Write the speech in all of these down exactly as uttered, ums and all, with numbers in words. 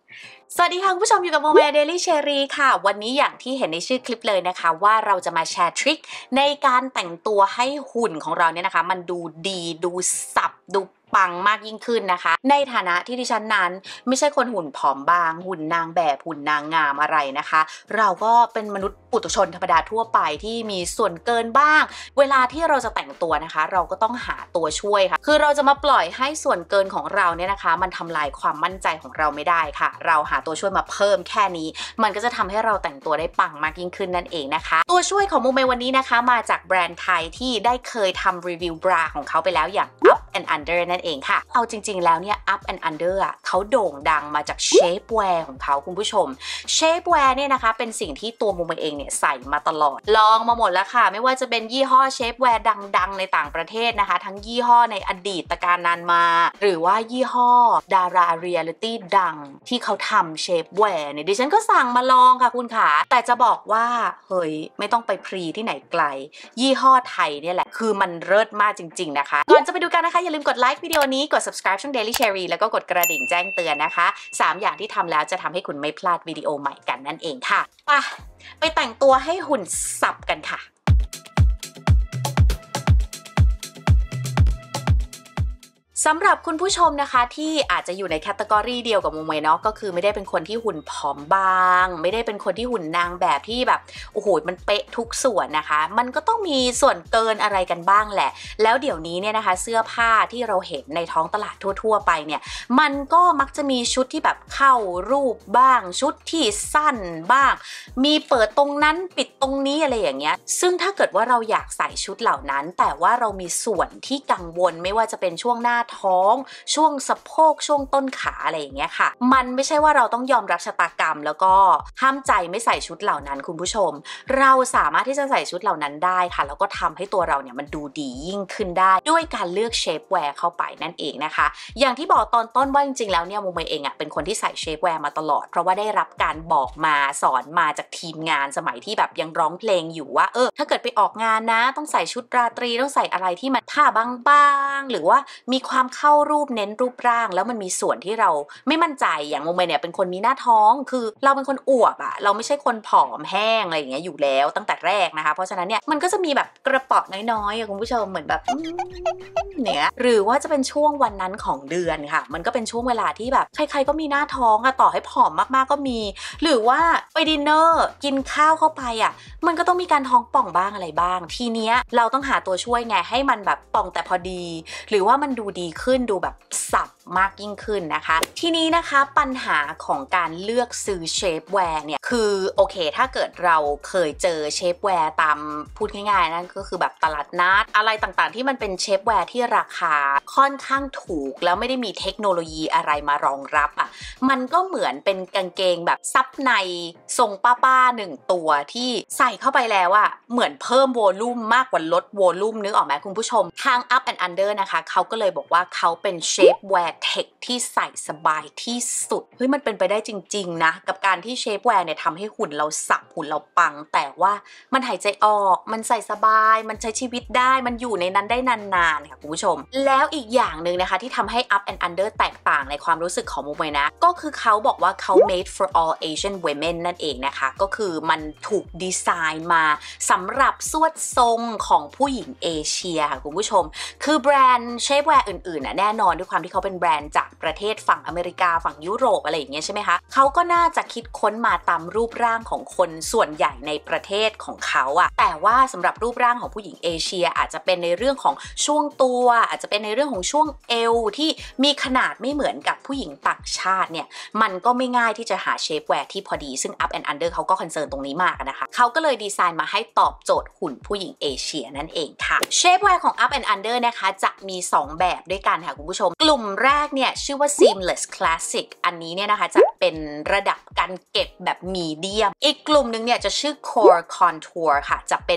สวัสดีค่ะคุณผู้ชมอยู่กับโมเมเดลี่เชอรี่ค่ะวันนี้อย่างที่เห็นในชื่อคลิปเลยนะคะว่าเราจะมาแชร์ทริคในการแต่งตัวให้หุ่นของเราเนี่ยนะคะมันดูดีดูสับดูปังมากยิ่งขึ้นนะคะในฐานะที่ดิฉันนั้นไม่ใช่คนหุ่นผอมบางหุ่นนางแบบหุ่นนางงามอะไรนะคะเราก็เป็นมนุษย์ปุถุชนธรรมดาทั่วไปที่มีส่วนเกินบ้างเวลาที่เราจะแต่งตัวนะคะเราก็ต้องหาตัวช่วยค่ะคือเราจะมาปล่อยให้ส่วนเกินของเราเนี่ยนะคะมันทำลายความมั่นใจของเราไม่ได้ค่ะเราหาตัวช่วยมาเพิ่มแค่นี้มันก็จะทำให้เราแต่งตัวได้ปังมากยิ่งขึ้นนั่นเองนะคะตัวช่วยของมูเมวันนี้นะคะมาจากแบรนด์ไทยที่ได้เคยทำรีวิวบราของเขาไปแล้วอย่าง Up and Under นั่นเองค่ะเอาจริงๆแล้วเนี่ย Up and Under อ่ะเขาโด่งดังมาจาก Shapewear ของเขาคุณผู้ชม Shapewear เนี่ยนะคะเป็นสิ่งที่ตัวมูเมเองเนี่ยใส่มาตลอดลองมาหมดแล้วค่ะไม่ว่าจะเป็นยี่ห้อ Shapewear ดังๆในต่างประเทศนะคะทั้งยี่ห้อในอดีตการนานมาหรือว่ายี่ห้อดาราเรียลิตี้ดังที่เขาทำ Shapewear เนี่ยดิฉันก็สั่งมาลองค่ะคุณขาแต่จะบอกว่าเฮ้ยไม่ต้องไปพรีที่ไหนไกลยี่ห้อไทยเนี่ยแหละคือมันเลิศมากจริงๆนะคะก่อนจะไปดูกันนะคะอย่าลืมกดไลค์วิดีโอนี้กด subscribe ช่อง Daily Cherry แล้วก็กดกระดิ่งแจ้งเตือนนะคะสามอย่างที่ทำแล้วจะทำให้คุณไม่พลาดวิดีโอใหม่กันนั่นเองค่ะไปไปแต่งตัวให้หุ่นสับกันค่ะสำหรับคุณผู้ชมนะคะที่อาจจะอยู่ในแคตตากรีเดียวกับโมเมเนาะก็คือไม่ได้เป็นคนที่หุ่นผอมบางไม่ได้เป็นคนที่หุ่นนางแบบที่แบบโอ้โหมันเป๊ะทุกส่วนนะคะมันก็ต้องมีส่วนเกินอะไรกันบ้างแหละแล้วเดี๋ยวนี้เนี่ยนะคะเสื้อผ้าที่เราเห็นในท้องตลาดทั่วๆไปเนี่ยมันก็มักจะมีชุดที่แบบเข้ารูปบ้างชุดที่สั้นบ้างมีเปิดตรงนั้นปิดตรงนี้อะไรอย่างเงี้ยซึ่งถ้าเกิดว่าเราอยากใส่ชุดเหล่านั้นแต่ว่าเรามีส่วนที่กังวลไม่ว่าจะเป็นช่วงหน้าท้องช่วงสะโพกช่วงต้นขาอะไรอย่างเงี้ยค่ะมันไม่ใช่ว่าเราต้องยอมรับชะตากรรมแล้วก็ห้ามใจไม่ใส่ชุดเหล่านั้นคุณผู้ชมเราสามารถที่จะใส่ชุดเหล่านั้นได้ค่ะแล้วก็ทำให้ตัวเราเนี่ยมันดูดียิ่งขึ้นได้ด้วยการเลือกเชฟแวร์เข้าไปนั่นเองนะคะอย่างที่บอกตอนต้นว่าจริงๆแล้วเนี่ยโมเมเองอ่ะเป็นคนที่ใส่เชฟแวร์มาตลอดเพราะว่าได้รับการบอกมาสอนมาจากทีมงานสมัยที่แบบยังร้องเพลงอยู่ว่าเออถ้าเกิดไปออกงานนะต้องใส่ชุดราตรีต้องใส่อะไรที่มันผ้าบางๆหรือว่ามีความเข้ารูปเน้นรูปร่างแล้วมันมีส่วนที่เราไม่มั่นใจอย่างโมเมเนี่ยเป็นคนมีหน้าท้องคือเราเป็นคนอวบอะเราไม่ใช่คนผอมแห้งอะไรอย่างเงี้ยอยู่แล้วตั้งแต่แรกนะคะเพราะฉะนั้นเนี่ยมันก็จะมีแบบกระเป๋อน้อยๆอะคุณผู้ชมเหมือนแบบเนี่ยหรือว่าจะเป็นช่วงวันนั้นของเดือนค่ะมันก็เป็นช่วงเวลาที่แบบใครๆก็มีหน้าท้องอะต่อให้ผอมมากๆก็มีหรือว่าไปดินเนอร์กินข้าวเข้าไปอะมันก็ต้องมีการท้องป่องบ้างอะไรบ้างทีเนี้ยเราต้องหาตัวช่วยไงให้มันแบบป่องแต่พอดีหรือว่ามันดูดีขึ้นดูแบบสับมากยิ่งขึ้นนะคะทีนี้นะคะปัญหาของการเลือกซื้อเชฟแวร์เนี่ยคือโอเคถ้าเกิดเราเคยเจอเชฟแวร์ตามพูดง่ายๆนั่นก็คือแบบตลาดนัดอะไรต่างๆที่มันเป็นเชฟแวร์ที่ราคาค่อนข้างถูกแล้วไม่ได้มีเทคโนโลยีอะไรมารองรับอ่ะมันก็เหมือนเป็นกางเกงแบบซับในทรงป้าๆหนึ่งตัวที่ใส่เข้าไปแล้วอ่ะเหมือนเพิ่มโวลูมมากกว่าลดโวลูมนึกออกไหมคุณผู้ชมทาง Up and Under นะคะเขาก็เลยบอกว่าเขาเป็นเชฟแวร์เทคที่ใส่สบายที่สุดเฮ้ยมันเป็นไปได้จริงๆนะกับการที่เชฟแวร์เนี่ยทำให้หุ่นเราสับหุ่นเราปังแต่ว่ามันหายใจออกมันใส่สบายมันใช้ชีวิตได้มันอยู่ในนั้นได้นานๆค่ะคุณผู้ชมแล้วอีกอย่างหนึ่งนะคะที่ทำให้ Up and Under แตกต่างในความรู้สึกของโมเมนะก็คือเขาบอกว่าเขา made for all Asian women นั่นเองนะคะก็คือมันถูกดีไซน์มาสำหรับสวดทรงของผู้หญิงเอเชียค่ะคุณผู้ชมคือแบรนด์เชฟแวร์อื่นๆน่ะแน่นอนด้วยความที่เขาเป็นแบรนด์จากประเทศฝั่งอเมริกาฝั่งยุโรปอะไรอย่างเงี้ยใช่ไหมคะเขาก็น่าจะคิดค้นมาตามรูปร่างของคนส่วนใหญ่ในประเทศของเขาอะแต่ว่าสำหรับรูปร่างของผู้หญิงเอเชียอาจจะเป็นในเรื่องของช่วงตัวอาจจะเป็นในเรื่องของช่วงเอวที่มีขนาดไม่เหมือนกับผู้หญิงต่างชาติเนี่ยมันก็ไม่ง่ายที่จะหาเชฟแวร์ที่พอดีซึ่ง Up and Under เขาก็คอนเซิร์นตรงนี้มากนะคะเขาก็เลยดีไซน์มาให้ตอบโจทย์หุ่นผู้หญิงเอเชียนั่นเองค่ะเชฟแวร์ของ Up and Under นะคะจะมีสองแบบด้วยกันค่ะคุณผู้ชมกลุ่มแรกเนี่ยชื่อว่า seamless classic อันนี้เนี่ยนะคะจะเป็นระดับการเก็บแบบมีเดียมอีกกลุ่มนึงเนี่ยจะชื่อ core contour ค่ะจะเป็นแบบ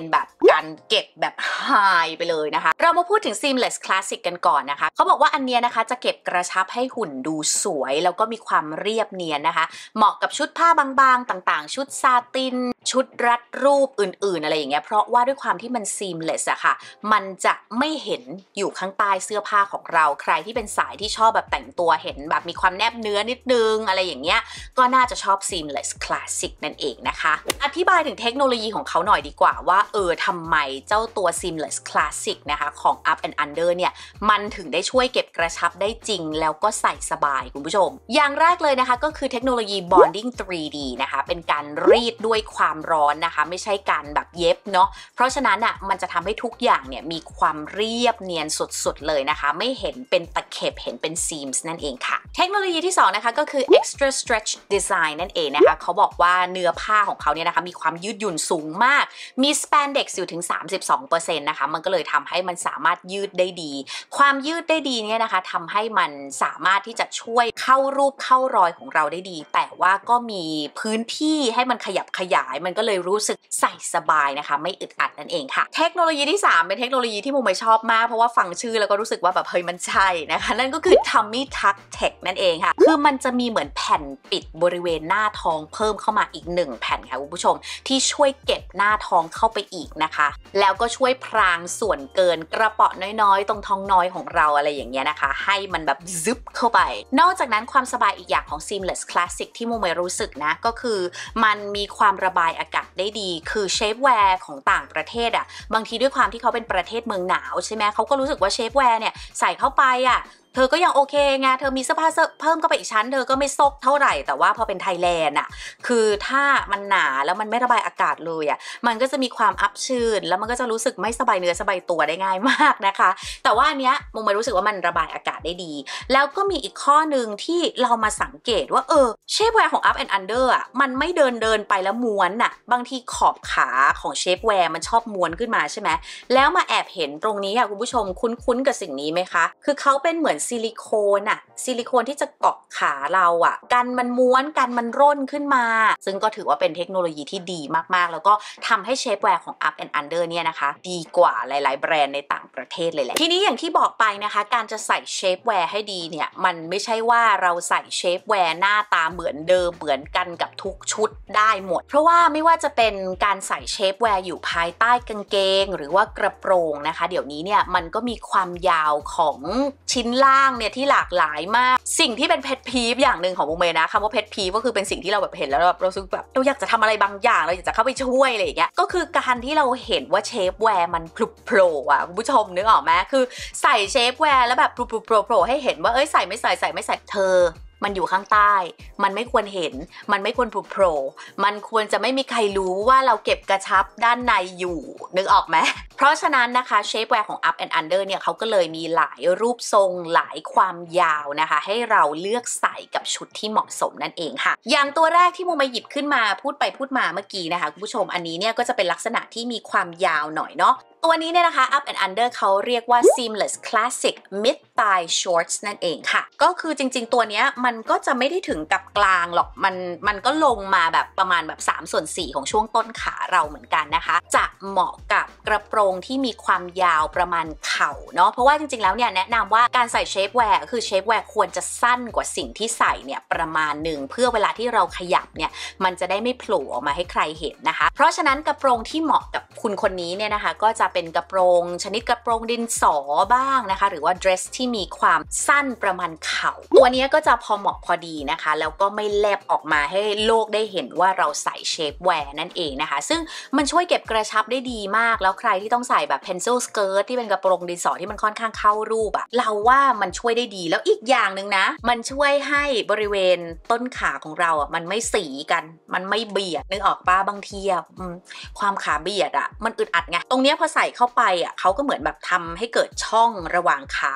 การเก็บแบบไฮไปเลยนะคะเรามาพูดถึง seamless classic กันก่อนนะคะเขาบอกว่าอันเนี้ยนะคะจะเก็บกระชับให้หุ่นดูสวยแล้วก็มีความเรียบเนียนนะคะเหมาะกับชุดผ้าบางๆต่างๆชุดซาตินชุดรัดรูปอื่นๆอะไรอย่างเงี้ยเพราะว่าด้วยความที่มัน seamless อะค่ะมันจะไม่เห็นอยู่ข้างใต้เสื้อผ้าของเราใครที่เป็นสายที่ชอบแบบแต่งตัวเห็นแบบมีความแนบเนื้อนิดนึงอะไรอย่างเงี้ยก็น่าจะชอบ seamless classic นั่นเองนะคะอธิบายถึงเทคโนโลยีของเขาหน่อยดีกว่าว่าเออทำไมเจ้าตัว seamless classic นะคะของ Up and Under เนี่ยมันถึงได้ช่วยเก็บกระชับได้จริงแล้วก็ใส่สบายคุณผู้ชมอย่างแรกเลยนะคะก็คือเทคโนโลยี bonding ทรี ดี นะคะเป็นการรีดด้วยความร้อนนะคะไม่ใช่การแบบเย็บเนาะเพราะฉะนั้นอ่ะมันจะทำให้ทุกอย่างเนี่ยมีความเรียบเนียนสุดๆเลยนะคะไม่เห็นเป็นตะเข็บเห็นเป็น seams นั่นเองค่ะเทคโนโลยีที่สองนะคะก็คือ extra stretch design นั่นเองนะคะเขาบอกว่าเนื้อผ้าของเขาเนี่ยนะคะมีความยืดหยุ่นสูงมากมี spandex อยู่ถึง สามสิบสองเปอร์เซ็นต์ นะคะมันก็เลยทำให้มันสามารถยืดได้ดีความยืดได้ดีเนี่ยนะคะทำให้มันสามารถที่จะช่วยเข้ารูปเข้ารอยของเราได้ดีแต่ว่าก็มีพื้นที่ให้มันขยับขยายมันก็เลยรู้สึกใส่สบายนะคะไม่อึดอัดนั่นเองค่ะเทคโนโลยีที่สามเป็นเทคโนโลยีที่มุมไม่ชอบมากเพราะว่าฟังชื่อแล้วก็รู้สึกว่าแบบเฮ้ยมันใช่นะคะนั่นก็คือ tummy tuck tech นั่นเองค่ะคือมันจะมีเหมือนแผ่นปิดบริเวณหน้าท้องเพิ่มเข้ามาอีกหนึ่งแผ่นค่ะคุณผู้ชมที่ช่วยเก็บหน้าท้องเข้าไปอีกนะคะแล้วก็ช่วยพรางส่วนเกินกระเปาะน้อยๆตรงท้องน้อยของเราอะไรอย่างเงี้ยนะคะให้มันแบบซึบเข้าไปนอกจากนั้นความสบายอีกอย่างของ seamless classic ที่มุมไม่รู้สึกนะก็คือมันมีความระบายอากาศได้ดีคือเชฟแวร์ของต่างประเทศอ่ะบางทีด้วยความที่เขาเป็นประเทศเมืองหนาวใช่ไหมเขาก็รู้สึกว่าเชฟแวร์เนี่ยใส่เข้าไปอ่ะเธอก็ยังโอเคไงเธอมีเสื้อผ้าเพิ่มเข้าไปอีกชั้นเธอก็ไม่ซกเท่าไหร่แต่ว่าพอเป็นไทยแลนด์อ่ะคือถ้ามันหนาแล้วมันไม่ระบายอากาศเลยอ่ะมันก็จะมีความอับชื้นแล้วมันก็จะรู้สึกไม่สบายเนื้อสบายตัวได้ง่ายมากนะคะแต่ว่าอันเนี้ยมุมไม่รู้สึกว่ามันระบายอากาศได้ดีแล้วก็มีอีกข้อหนึ่งที่เรามาสังเกตว่าเออเชฟแวร์ของ Up and Under อ่ะมันไม่เดินเดินไปแล้วม้วนอ่ะบางทีขอบขาของเชฟแวร์มันชอบม้วนขึ้นมาใช่ไหมแล้วมาแอบเห็นตรงนี้อ่ะคุณผู้ชมคุ้นๆกับสิ่งนี้ไหมคะคือเขาเป็นเหมือนซิลิโคนอะซิลิโคนที่จะเกาะขาเราอะกันมันม้วนกันมันร่นขึ้นมาซึ่งก็ถือว่าเป็นเทคโนโลยีที่ดีมากๆแล้วก็ทำให้เชฟแวร์ของ Up and Under เนี่ยนะคะดีกว่าหลายๆแบรนด์ในต่างประเทศเลยแหละทีนี้อย่างที่บอกไปนะคะการจะใส่เชฟแวร์ให้ดีเนี่ยมันไม่ใช่ว่าเราใส่เชฟแวร์หน้าตาเหมือนเดิมเหมือนกันกับทุกชุดได้หมดเพราะว่าไม่ว่าจะเป็นการใส่เชฟแวร์อยู่ภายใต้กางเกงหรือว่ากระโปรงนะคะเดี๋ยวนี้เนี่ยมันก็มีความยาวของชิ้นล่างเนี่ยที่หลากหลายมากสิ่งที่เป็นเพชพีฟอย่างหนึ่งของมุมเมนะคำว่าเพชพีฟก็คือเป็นสิ่งที่เราแบบเห็นแล้วแบบเราสึกแบบเราอยากจะทำอะไรบางอย่างเราอยากจะเข้าไปช่วยอะไรอย่างเงี้ยก็คือการที่เราเห็นว่าเชฟแวร์มันพลุโผล่อะคุณผู้ชมนึกออกไหมคือใส่เชฟแวร์แล้วแบบพลุโผล่ให้เห็นว่าเอ้ยใส่ไม่ใส่ใส่ไม่ใส่เธอมันอยู่ข้างใต้มันไม่ควรเห็นมันไม่ควรโผล่มันควรจะไม่มีใครรู้ว่าเราเก็บกระชับด้านในอยู่นึกออกไหมเพราะฉะนั้นนะคะเชฟแวร์ของ Up and Under เนี่ยเขาก็เลยมีหลายรูปทรงหลายความยาวนะคะให้เราเลือกใส่กับชุดที่เหมาะสมนั่นเองค่ะอย่างตัวแรกที่โมมาหยิบขึ้นมาพูดไปพูดมาเมื่อกี้นะคะคุณผู้ชมอันนี้เนี่ยก็จะเป็นลักษณะที่มีความยาวหน่อยเนาะตัวนี้เนี่ยนะคะ Up and Under เขาเรียกว่า seamless classic mid thigh shorts นั่นเองค่ะก็คือจริงๆตัวเนี้ยมันก็จะไม่ได้ถึงกับกลางหรอกมันมันก็ลงมาแบบประมาณแบบสามส่วนสี่ของช่วงต้นขาเราเหมือนกันนะคะจะเหมาะกับกระโปรงที่มีความยาวประมาณเข่าเนาะเพราะว่าจริงๆแล้วเนี่ยแนะนำว่าการใส่เชฟแวร์คือเชฟแวร์ควรจะสั้นกว่าสิ่งที่ใส่เนี่ยประมาณหนึ่งเพื่อเวลาที่เราขยับเนี่ยมันจะได้ไม่โผล่ออกมาให้ใครเห็นนะคะเพราะฉะนั้นกระโปรงที่เหมาะกับคุณคนนี้เนี่ยนะคะก็จะเป็นกระโปรงชนิดกระโปรงดินสอบ้างนะคะหรือว่าเดรสที่มีความสั้นประมาณเข่าตัวนี้ก็จะพอเหมาะพอดีนะคะแล้วก็ไม่แลบออกมาให้โลกได้เห็นว่าเราใส่เชฟแวร์นั่นเองนะคะซึ่งมันช่วยเก็บกระชับได้ดีมากแล้วใครที่ต้องใส่แบบ pencil skirt ที่เป็นกระโปรงดินสอที่มันค่อนข้างเข้ารูปอะเราว่ามันช่วยได้ดีแล้วอีกอย่างหนึ่งนะมันช่วยให้บริเวณต้นขาของเราอะมันไม่สีกันมันไม่เบียดนึกออกป่ะบางทีอะความขาเบียดอะมันอึดอัดไงตรงนี้พอใส่เข้าไปอะเขาก็เหมือนแบบทำให้เกิดช่องระหว่างขาของเรา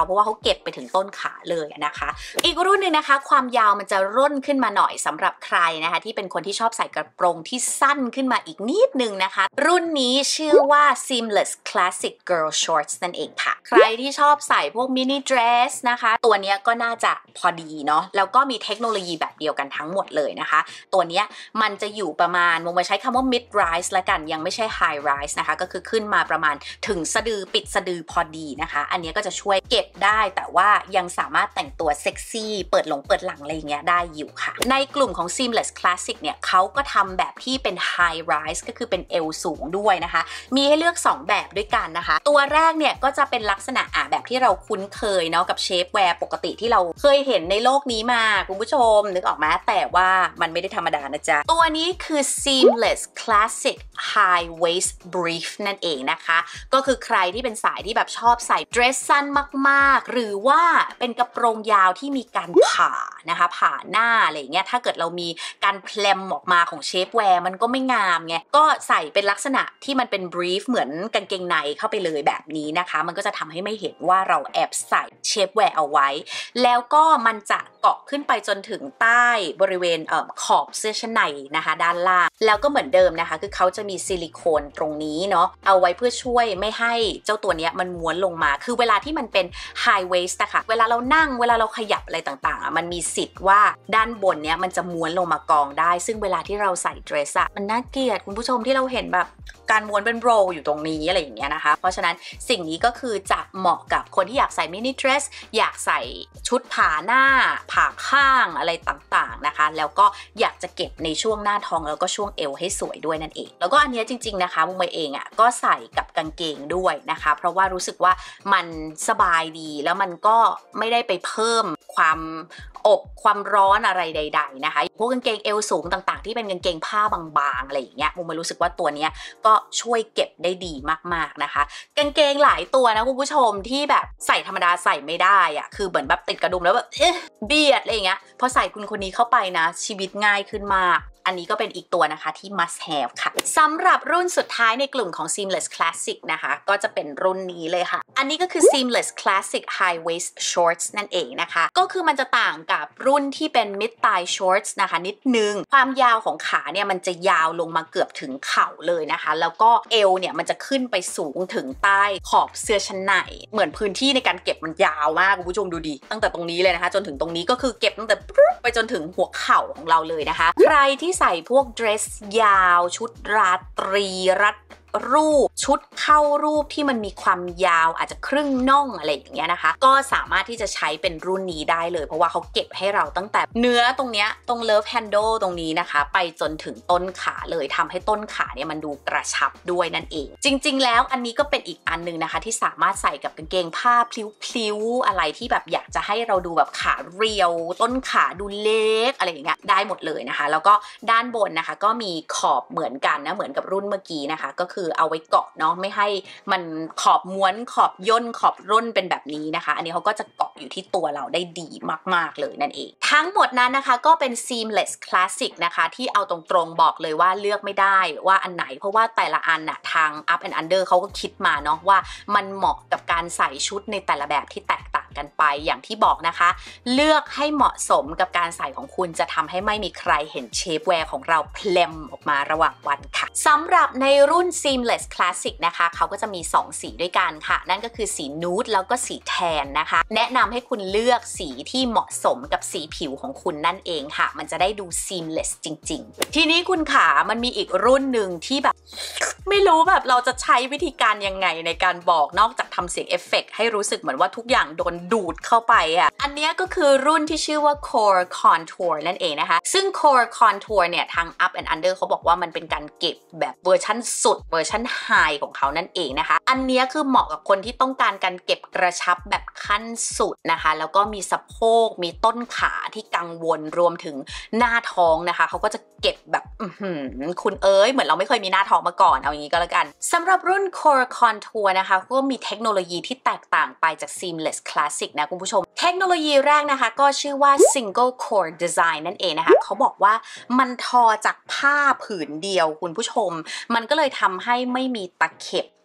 เพราะว่าเขาเก็บไปถึงต้นขาเลยนะคะอีกรุ่นหนึ่งนะคะความยาวมันจะร่นขึ้นมาหน่อยสำหรับใครนะคะที่เป็นคนที่ชอบใส่กระโปรงที่สั้นขึ้นมาอีกนิดนึงนะคะรุ่นนี้ชื่อว่า seamless classic girl shorts นั่นเองค่ะใครที่ชอบใส่พวก mini dress นะคะตัวนี้ก็น่าจะพอดีเนาะแล้วก็มีเทคโนโลยีแบบเดียวกันทั้งหมดเลยนะคะตัวนี้มันจะอยู่ประมาณมงมาใช้คำว่า mid rise ละกันยังไม่ใช่ high rise นะคะก็คือขึ้นมาประมาณถึงสะดือปิดสะดือพอดีนะคะอันนี้ก็จะช่วยเก็บได้แต่ว่ายังสามารถแต่งตัวเซ็กซี่เปิดหลงเปิดหลังอะไรอย่างเงี้ยได้อยู่ค่ะในกลุ่มของ seamless classic เนี่ยเขาก็ทำแบบที่เป็น high rise ก็คือเป็นเอวสูงด้วยนะคะมีให้เลือกสองแบบด้วยกันนะคะตัวแรกเนี่ยก็จะเป็นลักษณะอ่ะแบบที่เราคุ้นเคยเนาะกับเชฟแวร์ปกติที่เราเคยเห็นในโลกนี้มาคุณผู้ชมนึกออกไหมแต่ว่ามันไม่ได้ธรรมดานะจ๊ะตัวนี้คือ seamless classic high waist brief นั่นเองนะคะก็คือใครที่เป็นสายที่แบบชอบใส่เดรสสั้นมากๆหรือว่าเป็นกระโปรงยาวที่มีการผ่านะคะผ่าหน้าอะไรเงี้ยถ้าเกิดเรามีการแพลมออกมาของเชฟแวร์มันก็ไม่งามไงก็ใส่เป็นลักษณะที่มันเป็นบรีฟเหมือนกางเกงในเข้าไปเลยแบบนี้นะคะมันก็จะทำให้ไม่เห็นว่าเราแอบใส่เชฟแวร์เอาไว้แล้วก็มันจะเกาะขึ้นไปจนถึงใต้บริเวณเอ่อขอบเสื้อชั้นในนะคะด้านล่างแล้วก็เหมือนเดิมนะคะคือเขาจะมีซิลิโคนตรงนี้เนาะเอาไว้เพื่อช่วยไม่ให้เจ้าตัวนี้มันม้วนลงมาคือเวลาที่มันเป็น high waist นะคะเวลาเรานั่งเวลาเราขยับอะไรต่างๆมันมีสิทธิ์ว่าด้านบนเนี้ยมันจะม้วนลงมากองได้ซึ่งเวลาที่เราใส่เดรสอะมันน่าเกลียดคุณผู้ชมที่เราเห็นแบบการม้วนเป็นโรลอยู่ตรงนี้อะไรอย่างเงี้ยนะคะเพราะฉะนั้นสิ่งนี้ก็คือจะเหมาะกับคนที่อยากใส่มินิเดรสอยากใส่ชุดผ่าหน้าผ่าข้างอะไรต่างๆนะคะแล้วก็อยากจะเก็บในช่วงหน้าท้องแล้วก็ช่วงเอวให้สวยด้วยนั่นเองแล้วก็อันนี้จริงๆนะคะมุมเองอ่ะก็ใส่กับกางเกงด้วยนะคะเพราะว่ารู้สึกว่ามันสบายดีแล้วมันก็ไม่ได้ไปเพิ่มความอบความร้อนอะไรใดๆนะคะพวกกางเกงเอวสูงต่างๆที่เป็นกางเกงผ้าบางๆอะไรอย่างเงี้ยมุมรู้สึกว่าตัวเนี้ยก็ช่วยเก็บได้ดีมากๆนะคะกางเกงหลายตัวนะคุณผู้ชมที่แบบใส่ธรรมดาใส่ไม่ได้อะคือเหมือนแบบติดกระดุมแล้วแบบเอ๊ะเบียดอะไรอย่างเงี้ยพอใส่คุณคนนี้เข้าไปนะชีวิตง่ายขึ้นมากอันนี้ก็เป็นอีกตัวนะคะที่ must have ค่ะสำหรับรุ่นสุดท้ายในกลุ่มของ seamless classic นะคะก็จะเป็นรุ่นนี้เลยค่ะอันนี้ก็คือ seamless classic high waist shorts นั่นเองนะคะก็คือมันจะต่างกับรุ่นที่เป็น mid thigh shorts นะคะนิดนึงความยาวของขาเนี่ยมันจะยาวลงมาเกือบถึงเข่าเลยนะคะแล้วก็เอวเนี่ยมันจะขึ้นไปสูงถึงใต้ขอบเสื้อชั้นในเหมือนพื้นที่ในการเก็บมันยาวมากคุณผู้ชมดูดิตั้งแต่ตรงนี้เลยนะคะจนถึงตรงนี้ก็คือเก็บตั้งแต่ไปจนถึงหัวเข่าของเราเลยนะคะใครที่ใส่พวกเดรสยาวชุดราตรีรัดรูปชุดเข้ารูปที่มันมีความยาวอาจจะครึ่งน่องอะไรอย่างเงี้ยนะคะก็สามารถที่จะใช้เป็นรุ่นนี้ได้เลยเพราะว่าเขาเก็บให้เราตั้งแต่เนื้อตรงเนี้ยตรงเลิฟแฮนด์ลตรงนี้นะคะไปจนถึงต้นขาเลยทำให้ต้นขาเนี่ยมันดูกระชับด้วยนั่นเองจริงๆแล้วอันนี้ก็เป็นอีกอันนึงนะคะที่สามารถใส่กับกางเกงผ้าพลิ้วๆอะไรที่แบบอยากจะให้เราดูแบบขาเรียวต้นขาดูเล็กอะไรอย่างเงี้ยได้หมดเลยนะคะแล้วก็ด้านบนนะคะก็มีขอบเหมือนกันนะเหมือนกับรุ่นเมื่อกี้นะคะก็คือคือเอาไว้เกาะเนาะไม่ให้มันขอบม้วนขอบย่นขอบร่นเป็นแบบนี้นะคะอันนี้เขาก็จะเกาะอยู่ที่ตัวเราได้ดีมากๆเลยนั่นเองทั้งหมดนั้นนะคะก็เป็น seamless classic นะคะที่เอาตรงๆบอกเลยว่าเลือกไม่ได้ว่าอันไหนเพราะว่าแต่ละอันน่ะทาง up and under เขาก็คิดมาเนาะว่ามันเหมาะกับการใส่ชุดในแต่ละแบบที่แตกต่างกันไปอย่างที่บอกนะคะเลือกให้เหมาะสมกับการใส่ของคุณจะทำให้ไม่มีใครเห็นเชฟแวร์ของเราเพลมออกมาระหว่างวันค่ะสำหรับในรุ่น seamless classic นะคะเขาก็จะมีสองสีด้วยกันค่ะนั่นก็คือสีนูดแล้วก็สีแทนนะคะแนะนำให้คุณเลือกสีที่เหมาะสมกับสีผิวของคุณนั่นเองค่ะมันจะได้ดู seamless จริงๆทีนี้คุณขามันมีอีกรุ่นหนึ่งที่แบบไม่รู้แบบเราจะใช้วิธีการยังไงในการบอกนอกจากทำเสียงเอฟเฟกต์ให้รู้สึกเหมือนว่าทุกอย่างโดนดูดเข้าไปอ่ะอันนี้ก็คือรุ่นที่ชื่อว่า core contour นั่นเองนะคะซึ่ง core contour เนี่ยทาง up and under เขาบอกว่ามันเป็นการเก็บแบบเวอร์ชั่นสุดเวอร์ชั่น high ของเขานั่นเองนะคะอันนี้คือเหมาะกับคนที่ต้องการการเก็บกระชับแบบขั้นสุดนะคะแล้วก็มีสะโพกมีต้นขาที่กังวลรวมถึงหน้าท้องนะคะเขาก็จะเก็บแบบคุณเอ้ยเหมือนเราไม่เคยมีหน้าท้องมาก่อนเอาอย่างนี้ก็แล้วกันสำหรับรุ่น core contour นะคะก็มีเทคโนโลยีที่แตกต่างไปจาก seamless classic นะคุณผู้ชมเทคโนโลยีแรกนะคะก็ชื่อว่า single core design นั่นเองนะคะเขาบอกว่ามันทอจากผ้าผืนเดียวคุณผู้ชมมันก็เลยทำให้ไม่มีตะเข็บ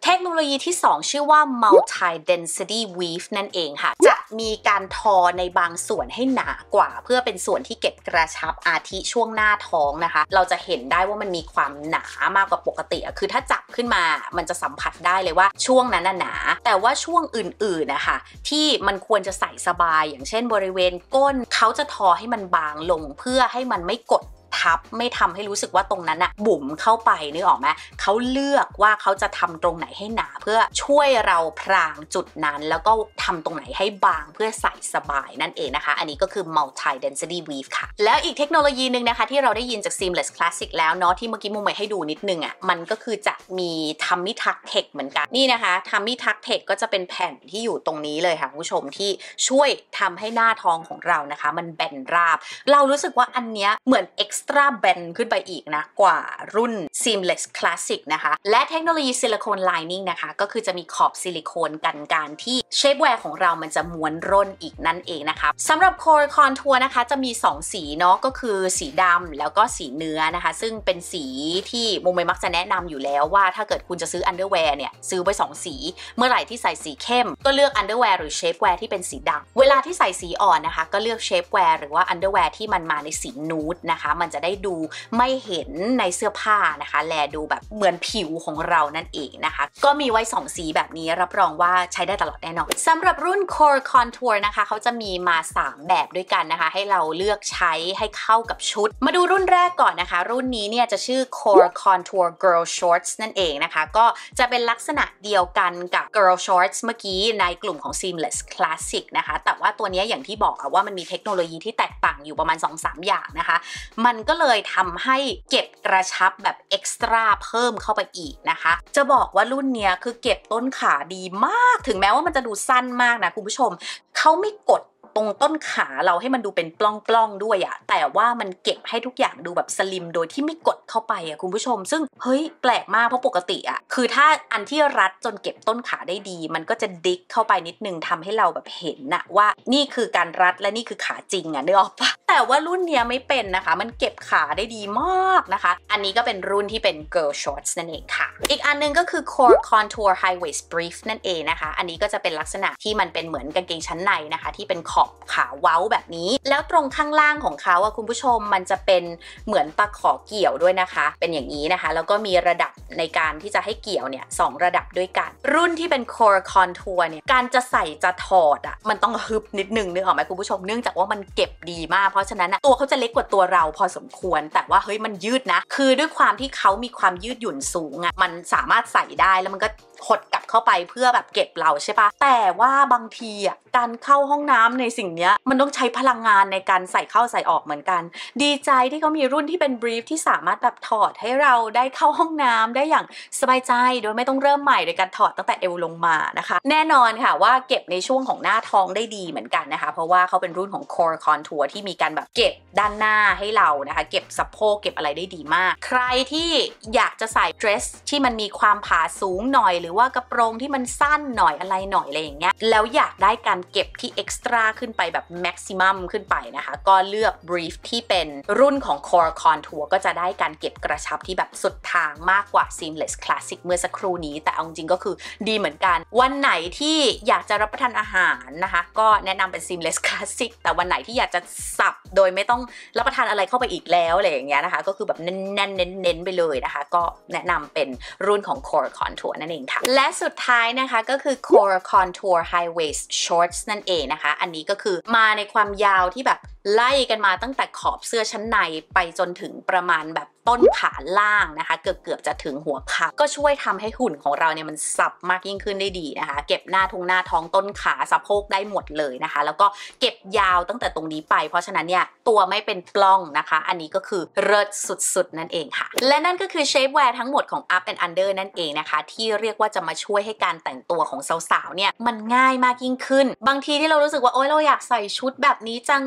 เทคโนโลยีที่สองชื่อว่า multi density weave นั่นเองค่ะจะมีการทอในบางส่วนให้หนากว่าเพื่อเป็นส่วนที่เก็บกระชับอาทิช่วงหน้าท้องนะคะเราจะเห็นได้ว่ามันมีความหนามากกว่าปกติคือถ้าจับขึ้นมามันจะสัมผัสได้เลยว่าช่วงนั้นหนาแต่ว่าช่วงอื่นๆนะคะที่มันควรจะใส่สบายอย่างเช่นบริเวณก้นเขาจะทอให้มันบางลงเพื่อให้มันไม่กดทับไม่ทำให้รู้สึกว่าตรงนั้นอะบุ๋มเข้าไปนึกออกไหมเขาเลือกว่าเขาจะทำตรงไหนให้หนาเพื่อช่วยเราพรางจุดนั้นแล้วก็ทำตรงไหนให้บางเพื่อใส่สบายนั่นเองนะคะอันนี้ก็คือ multi density weave ค่ะแล้วอีกเทคโนโลยีหนึ่งนะคะที่เราได้ยินจาก seamless classic แล้วเนาะที่เมื่อกี้มุมไปให้ดูนิดนึงอะมันก็คือจะมี tummy tuck tech เหมือนกันนี่นะคะ tummy tuck tech ก็จะเป็นแผ่นที่อยู่ตรงนี้เลยค่ะผู้ชมที่ช่วยทำให้หน้าท้องของเรานะคะมันแบนราบเรารู้สึกว่าอันเนี้ยเหมือน extra bend ขึ้นไปอีกนะกว่ารุ่น seamless classic นะคะและเทคโนโลยีซิลิโคน lining นะคะก็คือจะมีขอบซิลิโคนกันการที่เชฟแวร์ของเรามันจะม้วนร่นอีกนั่นเองนะคะสำหรับ core contour นะคะจะมีสองสีเนาะก็คือสีดำแล้วก็สีเนื้อนะคะซึ่งเป็นสีที่มุมเมมักจะแนะนำอยู่แล้วว่าถ้าเกิดคุณจะซื้อ underwear เนี่ยซื้อไปสองสีเมื่อไหร่ที่ใส่สีเข้มก็เลือก underwear หรือ shapewear ที่เป็นสีดำเวลาที่ใส่สีอ่อนนะคะก็เลือก shapewear หรือว่า underwear ที่มันมาในสีนูดนะคะมันจะได้ดูไม่เห็นในเสื้อผ้านะคะแลดูแบบเหมือนผิวของเรานั่นเองนะคะก็มีไว้สองสีแบบนี้รับรองว่าใช้ได้ตลอดแน่นอนสำหรับรุ่น core contour นะคะเขาจะมีมาสามแบบด้วยกันนะคะให้เราเลือกใช้ให้เข้ากับชุดมาดูรุ่นแรกก่อนนะคะรุ่นนี้เนี่ยจะชื่อ core contour girl shorts นั่นเองนะคะก็จะเป็นลักษณะเดียวกันกับ girl shorts เมื่อกี้ในกลุ่มของ seamless classic นะคะแต่ว่าตัวนี้อย่างที่บอกว่ามันมีเทคโนโลยีที่แตกต่างอยู่ประมาณ สองถึงสาม อย่างนะคะมันก็เลยทำให้เก็บกระชับแบบเอ็กซ์ตร้าเพิ่มเข้าไปอีกนะคะจะบอกว่ารุ่นเนี้ยคือเก็บต้นขาดีมากถึงแม้ว่ามันจะดูสั้นมากนะคุณผู้ชมเขาไม่กดตรงต้นขาเราให้มันดูเป็นปล้องๆด้วยอะแต่ว่ามันเก็บให้ทุกอย่างดูแบบสลิมโดยที่ไม่กดเข้าไปอะคุณผู้ชมซึ่งเฮ้ยแปลกมากเพราะปกติอะคือถ้าอันที่รัดจนเก็บต้นขาได้ดีมันก็จะดิกเข้าไปนิดนึงทำให้เราแบบเห็นนะว่านี่คือการรัดและนี่คือขาจริงอะนึกออกปะแต่ว่ารุ่นเนี้ยไม่เป็นนะคะมันเก็บขาได้ดีมากนะคะอันนี้ก็เป็นรุ่นที่เป็น girl shorts นั่นเองค่ะอีกอันนึงก็คือ core contour high waist brief นั่นเองนะคะอันนี้ก็จะเป็นลักษณะที่มันเป็นเหมือนกางเกงชั้นในนะคะที่เป็นขอบขาเว้าแบบนี้แล้วตรงข้างล่างของเขาอะคุณผู้ชมมันจะเป็นเหมือนตะขอเกี่ยวด้วยนะคะเป็นอย่างนี้นะคะแล้วก็มีระดับในการที่จะให้เกี่ยวเนี่ยสองระดับด้วยกันรุ่นที่เป็น core contour เนี่ยการจะใส่จะถอดอะมันต้องฮึบนิดนึงนึกออกไหมคุณผู้ชมเนื่องจากว่ามันเก็บดีมากเพราะฉะนั้นตัวเขาจะเล็กกว่าตัวเราพอสมควรแต่ว่าเฮ้ยมันยืดนะคือด้วยความที่เขามีความยืดหยุ่นสูงอะมันสามารถใส่ได้แล้วมันก็หดกลับเข้าไปเพื่อแบบเก็บเราใช่ปะแต่ว่าบางทีอ่ะการเข้าห้องน้ำในสิ่งเนี้ยมันต้องใช้พลังงานในการใส่เข้าใส่ออกเหมือนกันดีใจที่เขามีรุ่นที่เป็น brief ที่สามารถแบบถอดให้เราได้เข้าห้องน้ำได้อย่างสบายใจโดยไม่ต้องเริ่มใหม่โดยการถอดตั้งแต่เอวลงมานะคะแน่นอนค่ะว่าเก็บในช่วงของหน้าท้องได้ดีเหมือนกันนะคะเพราะว่าเขาเป็นรุ่นของ core contour ที่มีการแบบเก็บด้านหน้าให้เรานะคะเก็บสะโพกเก็บอะไรได้ดีมากใครที่อยากจะใส่ dress ที่มันมีความผาสูงหน่อยหรือว่ากระโปรงที่มันสั้นหน่อยอะไรหน่อยอะไรอย่างเงี้ยแล้วอยากได้การเก็บที่ extra ขึ้นไปแบบ maximum ขึ้นไปนะคะก็เลือก brief ที่เป็นรุ่นของ core contour ก็จะได้การเก็บกระชับที่แบบสุดทางมากกว่า seamless classic เมื่อสักครู่นี้แต่เอาจริงก็คือดีเหมือนกันวันไหนที่อยากจะรับประทานอาหารนะคะก็แนะนำเป็น seamless classic แต่วันไหนที่อยากจะสับโดยไม่ต้องรับประทานอะไรเข้าไปอีกแล้วอะไรอย่างเงี้ยนะคะก็คือแบบแน่นๆเน้นๆไปเลยนะคะก็แนะนำเป็นรุ่นของ core contour นั่นเองค่ะและสุดท้ายนะคะก็คือ core contour high waist shorts นั่นเองนะคะอันนี้ก็คือมาในความยาวที่แบบไล่กันมาตั้งแต่ขอบเสื้อชั้นในไปจนถึงประมาณแบบต้นขาล่างนะคะเกือบเกือบจะถึงหัวเข่าก็ช่วยทำให้หุ่นของเราเนี่ยมันสับมากยิ่งขึ้นได้ดีนะคะเก็บหน้าทงหน้าท้องต้นขาสะโพกได้หมดเลยนะคะแล้วก็เก็บยาวตั้งแต่ตรงนี้ไปเพราะฉะนั้นเนี่ยตัวไม่เป็นปล้องนะคะอันนี้ก็คือเลิศสุดๆนั่นเองค่ะและนั่นก็คือเชฟแวร์ทั้งหมดของ up and under นั่นเองนะคะที่เรียกว่าจะมาช่วยให้การแต่งตัวของสาวๆเนี่ยมันง่ายมากยิ่งขึ้นบางทีที่เรารู้สึกว่าโอ๊ยเราอยากใส่ชุดแบบนี้จังเลยแต่เรา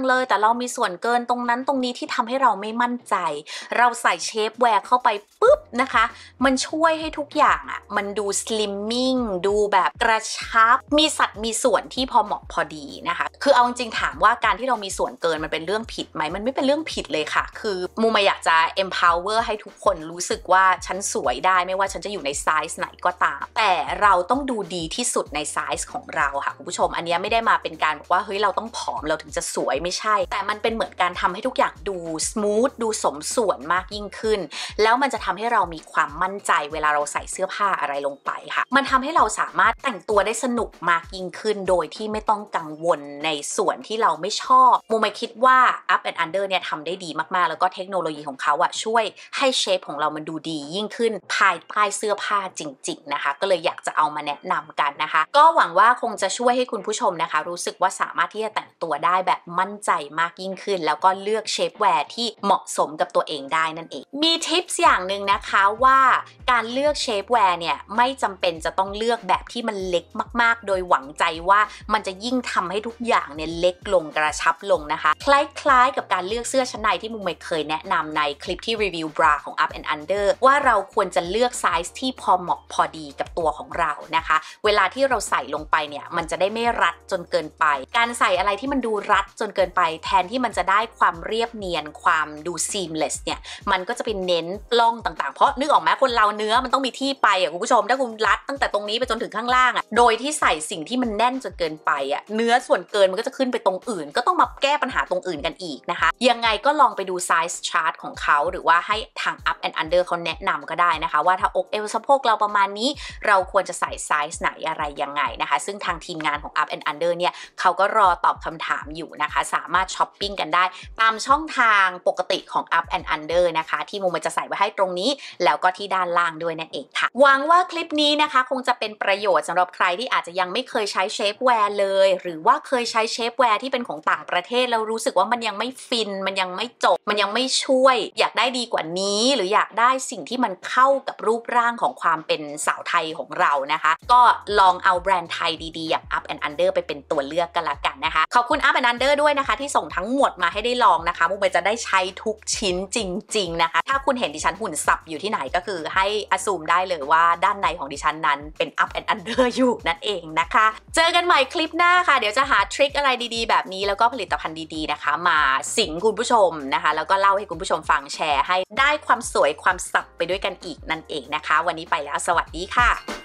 เรามีส่วนเกินตรงนั้นตรงนี้ที่ทำให้เราไม่มั่นใจเราใส่เชฟแวร์เข้าไปปุ๊บนะคะมันช่วยให้ทุกอย่างอ่ะมันดูสลิมมิ่งดูแบบกระชับมีสัดมีส่วนที่พอเหมาะพอดีนะคะคือเอาจริงๆถามว่าการที่เรามีส่วนเกินมันเป็นเรื่องผิดไหมมันไม่เป็นเรื่องผิดเลยค่ะคือมูมาอยากจะ empower ให้ทุกคนรู้สึกว่าฉันสวยได้ไม่ว่าฉันจะอยู่ในไซส์ไหนก็ตามแต่เราต้องดูดีที่สุดในไซส์ของเราค่ะคุณผู้ชมอันนี้ไม่ได้มาเป็นการบอกว่าเฮ้ยเราต้องผอมเราถึงจะสวยไม่ใช่แต่มันเป็นเหมือนการทำให้ทุกอย่างดูสมูทดูสมส่วนมากยิ่งขึ้นแล้วมันจะทำให้เรามีความมั่นใจเวลาเราใส่เสื้อผ้าอะไรลงไปค่ะมันทำให้เราสามารถแต่งตัวได้สนุกมากยิ่งขึ้นโดยที่ไม่ต้องกังวลในส่วนที่เราไม่ชอบมูไม่คิดว่า Up and Under เนี่ยทำได้ดีมากๆแล้วก็เทคโนโลยีของเขาอะช่วยให้เชฟของเรามันดูดียิ่งขึ้นภายใต้เสื้อผ้าจริงๆนะคะก็เลยอยากจะเอามาแนะนำกันนะคะก็หวังว่าคงจะช่วยให้คุณผู้ชมนะคะรู้สึกว่าสามารถที่จะแต่งตัวได้แบบมั่นใจมากยิ่งขึ้นแล้วก็เลือกเชฟแวร์ที่เหมาะสมกับตัวเองได้นั่นเองมีทิปส์อย่างหนึ่งนะคะว่าการเลือกเชฟแวร์เนี่ยไม่จำเป็นจะต้องเลือกแบบที่มันเล็กมากๆโดยหวังใจว่ามันจะยิ่งทำให้ทุกอย่างเนี่ยเล็กลงกระชับลงนะคะคล้ายๆกับการเลือกเสื้อชั้นในที่มุมไม่เคยแนะนำในคลิปที่รีวิวบราของ Up and Under ว่าเราควรจะเลือกไซส์ที่พอเหมาะพอดีกับตัวของเรานะคะเวลาที่เราใส่ลงไปเนี่ยมันจะได้ไม่รัดจนเกินไปการใส่อะไรที่มันดูรัดจนเกินไปแทนที่มันจะได้ความเรียบเนียนความดู seamless เนี่ยมันก็จะเป็นเน้นปล้องต่างๆเพราะนึกออกไหมคนเราเนื้อมันต้องมีที่ไปอ่ะคุณผู้ชมถ้าคุณรัดตั้งแต่ตรงนี้ไปจนถึงข้างล่างอ่ะโดยที่ใส่สิ่งที่มันแน่นจนเกินไปอ่ะเนื้อส่วนเกินมันก็จะขึ้นไปตรงอื่นก็ต้องมาแก้ปัญหาตรงอื่นกันอีกนะคะยังไงก็ลองไปดูไซส์ชาร์ตของเขาหรือว่าให้ทาง Up and Under เขาแนะนำก็ได้นะคะว่าถ้าอกเอวสะโพกเราประมาณนี้เราควรจะใส่ไซส์ไหนอะไรยังไงนะคะซึ่งทางทีมงานของ Up and Under เนี่ยเขาก็รอตอบคำถามอยู่นะคะสามารถช้อปปิ้งกันได้ตามช่องทางปกติของ Up and Under นะคะที่มูมันจะใส่ไว้ให้ตรงนี้แล้วก็ที่ด้านล่างด้วยนั่นเองค่ะหวังว่าคลิปนี้นะคะคงจะเป็นประโยชน์สำหรับใครที่อาจจะยังไม่เคยใช้เชฟแวร์เลยหรือว่าเคยใช้เชฟแวร์ที่เป็นของต่างประเทศแล้วรู้สึกว่ามันยังไม่ฟินมันยังไม่จบมันยังไม่ช่วยอยากได้ดีกว่านี้หรืออยากได้สิ่งที่มันเข้ากับรูปร่างของความเป็นสาวไทยของเรานะคะก็ลองเอาแบรนด์ไทยดีๆอย่าง Up and Under ไปเป็นตัวเลือกกันละกันนะคะขอบคุณ Up and Under ด้วยนะคะที่ส่งทั้งหมดมาให้ได้ลองนะคะมุกเบจะได้ใช้ทุกชิ้นจริงๆนะคะถ้าคุณเห็นดิฉันหุ่นสับอยู่ที่ไหนก็คือให้อสูมได้เลยว่าด้านในของดิฉันนั้นเป็น Up and Under อยู่นั่นเองนะคะเจอกันใหม่คลิปหน้าค่ะเดี๋ยวจะหาทริคอะไรดีๆแบบนี้แล้วก็ผลิตภัณฑ์ดีๆนะคะมาสิงคุณผู้ชมนะคะแล้วก็เล่าให้คุณผู้ชมฟังแชร์ให้ได้ความสวยความสับไปด้วยกันอีกนั่นเองนะคะวันนี้ไปแล้วสวัสดีค่ะ